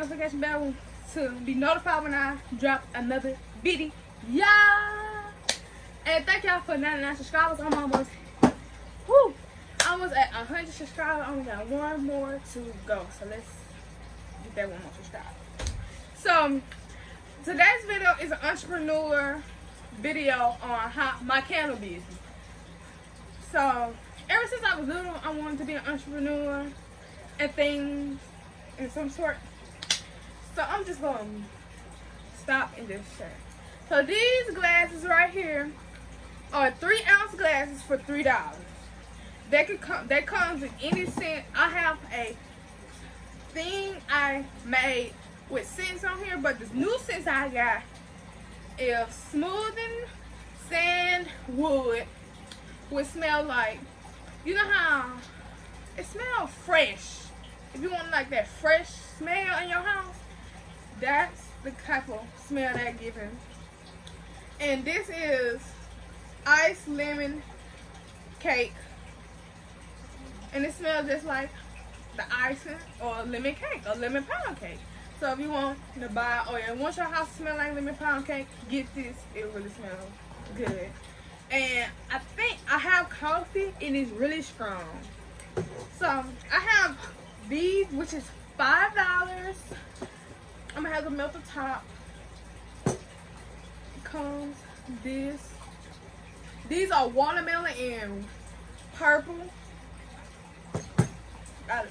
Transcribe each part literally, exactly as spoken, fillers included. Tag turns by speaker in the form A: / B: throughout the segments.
A: notification bell to be notified when I drop another video. Yeah. And thank y'all for ninety-nine subscribers. I'm almost, whoo, almost at one hundred subscribers. I only got one more to go. So let's get that one more subscriber. So today's video is an entrepreneur video on how my candle business. So ever since I was little, I wanted to be an entrepreneur and things in some sort. So I'm just gonna stop and just share. So these glasses right here are three ounce glasses for three dollars. They could come. That comes in any scent. I have a thing I made with scents on here, but the new scents I got is smoothing sandwood, which smell like, you know how it smells fresh. If you want like that fresh smell in your house, that's the type of smell they're giving. And this is iced lemon cake, and it smells just like the icing or lemon cake or lemon pound cake. So if you want to buy, or you want your house to smell like lemon pound cake, get this. It really smells good. And I think I have coffee, and it's really strong. So I have these, which is five dollars. I'm gonna have to melt the top. It comes this. These are watermelon and purple. Got it.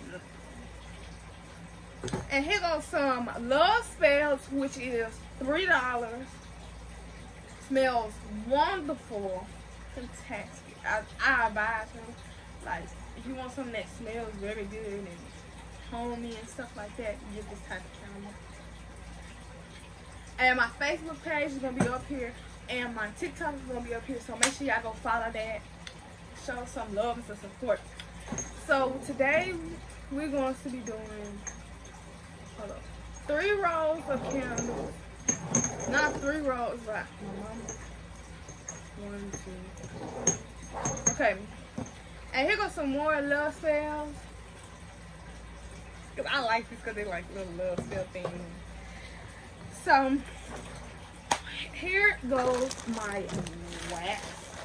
A: And here goes some Love Spells, which is three dollars. Smells wonderful, fantastic. I I buy them. Like, if you want something that smells very good and homey and stuff like that, you get this type of candle. And my Facebook page is gonna be up here, and my TikTok is gonna be up here. So make sure y'all go follow that. Show some love and some support. So today we're going to be doing hold up, three rows of candles. Not three rows, but one, two. Okay. And here goes some more Love Spells. Cause I like this because they like little love spell things. So here goes my wax.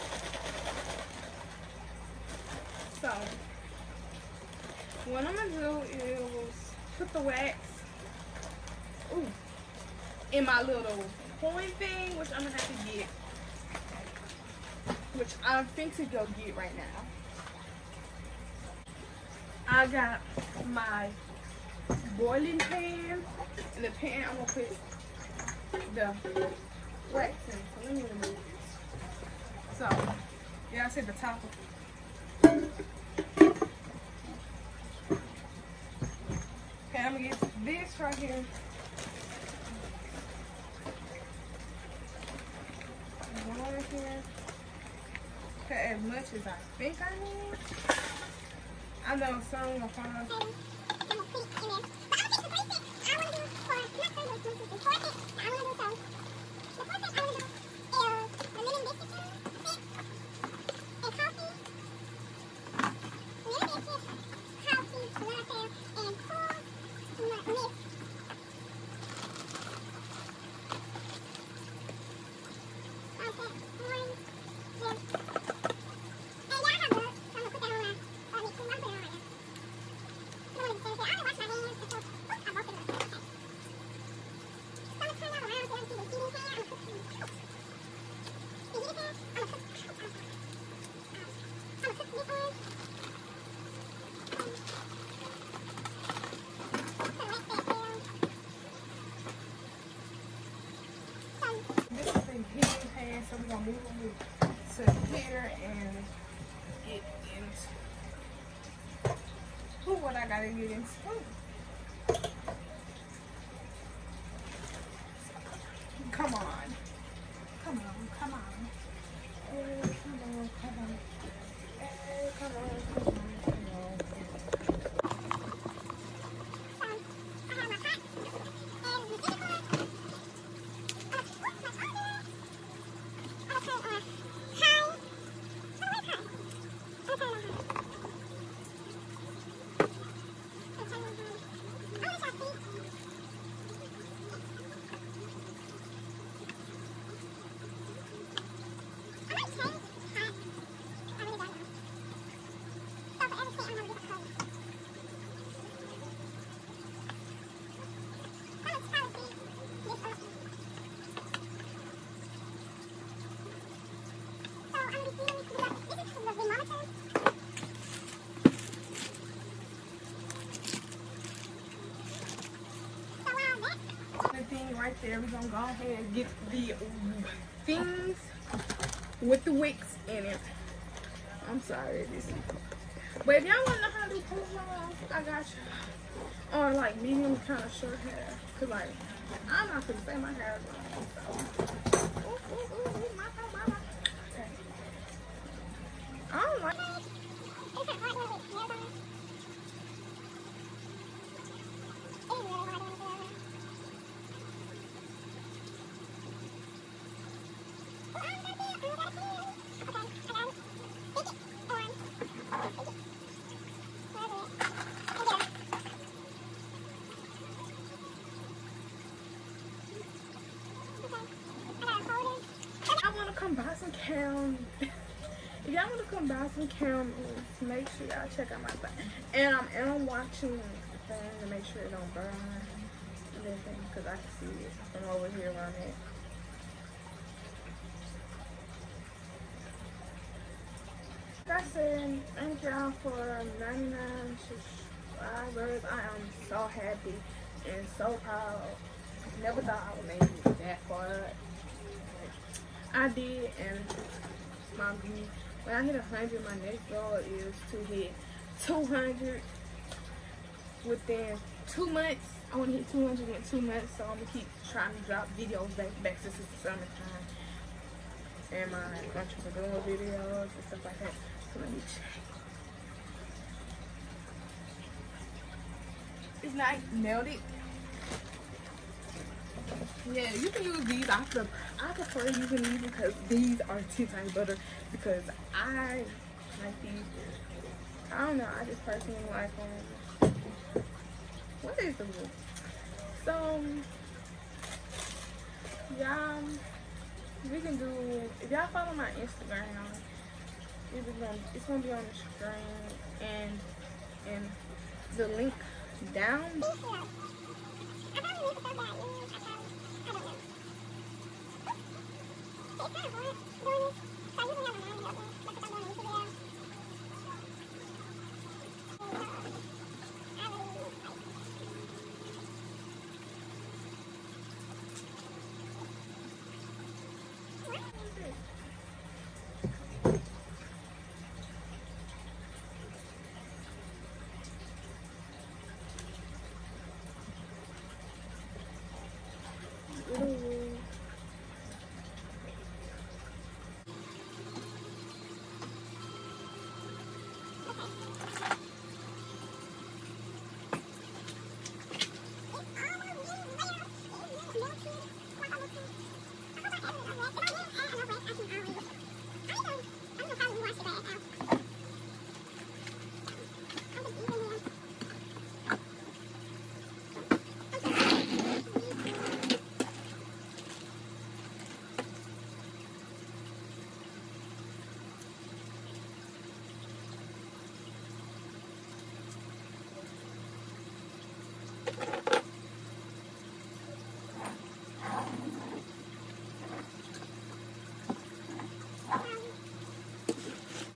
A: So what I'm gonna do is put the wax ooh, in my little coin thing, which I'm gonna have to get, which I'm think to go get right now. I got my boiling pan, and the pan I'm gonna put the wax in. So let me remove this. So yeah, I said the top of okay, I'm gonna get this right here. One right here. Okay, as much as I think I need. I know some will find. So we're gonna move them to here and get into who what I gotta get into. Come on. Come on, come on. Hey, come on, come on. Hey, come on, come on. right there. We're gonna go ahead and get the things with the wicks in it. I'm sorry, this is. But if y'all wanna know how to do push-ons, I got you. Or like medium kind of short hair. Cause like, I'm not gonna say my hair is long. So. Ooh, ooh, ooh, ooh, my, my, my. Okay. I don't like. Come buy some cam. If y'all want to come buy some cam, make sure y'all check out my site. And I'm and I'm watching the thing to make sure it don't burn and everything, because I can see it from over here where I'm at. Like I said, thank y'all for ninety-nine subscribers. I am so happy and so proud. Never thought I would make it that far. I did, and my when I hit one hundred, my next goal is to hit two hundred within two months. I want to hit two hundred in two months, so I'm gonna keep trying to drop videos back back since it's the summertime, and my entrepreneur videos and stuff like that. So let me check. It's nice, nailed it. Yeah, you can use these. I prefer, I prefer using these because these are ten times better because I like these. I don't know. I just personally like them. What is the rule? So, y'all, we can do, if y'all follow my Instagram, it's gonna, it's gonna be on the screen and, and the link down. I don't know.